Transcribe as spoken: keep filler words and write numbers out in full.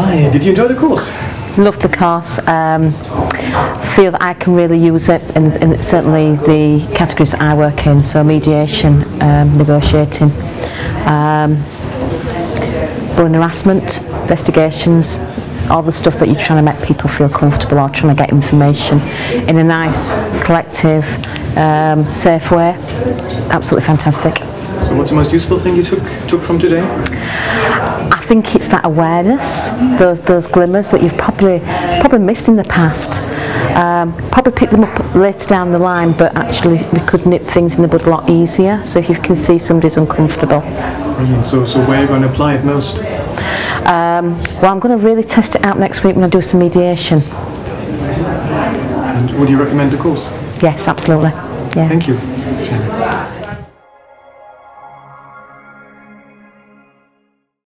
Hi, did you enjoy the course? Loved the course. Um, feel that I can really use it in, in certainly the categories that I work in, so mediation, um, negotiating, um, bullying, harassment, investigations, all the stuff that you're trying to make people feel comfortable or trying to get information in a nice, collective, um, safe way. Absolutely fantastic. So what's the most useful thing you took took from today? I think it's that awareness, those those glimmers that you've probably probably missed in the past. Um, probably pick them up later down the line, but actually we could nip things in the bud a lot easier. So if you can see somebody's uncomfortable. Brilliant. So, so where are you going to apply it most? Um, well, I'm going to really test it out next week when I do some mediation. And would you recommend the course? Yes, absolutely. Yeah. Thank you.